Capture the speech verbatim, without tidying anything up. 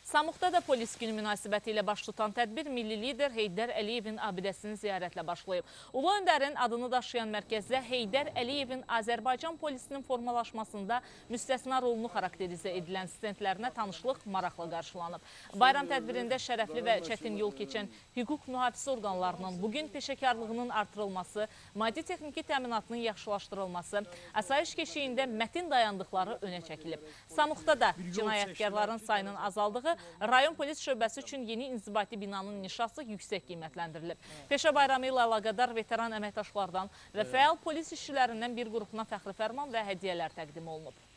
Samuqda da polis günü münasibəti ilə baş tutan tədbir milli lider Heydər Əliyevin abidəsini ziyarətlə başlayıb. Ulu öndərin adını daşıyan mərkəzdə Heydər Əliyevin Azərbaycan polisinin formalaşmasında müstəsna rolunu xarakterizə edilən stendlərinə tanışlıq maraqla qarşılanıb. Bayram tədbirində şərəfli və çətin yol keçən hüquq mühafizə orqanlarının bugün peşəkarlığının artırılması, maddi texniki təminatının yaxşılaşdırılması, asayiş keşiyində mətin dayandıqları önə çəkilib. Samuqda da cinayətkarların sayının azaldığı, rayon polis şöbəsi üçün yeni inzibati binanın inşası yüksək qiymətləndirilib. Peşə bayramı ilə əlaqədar veteran əməkdaşlardan və fəal polis işçilərindən bir qrupuna fəxri fərman və hədiyyələr təqdim olunub.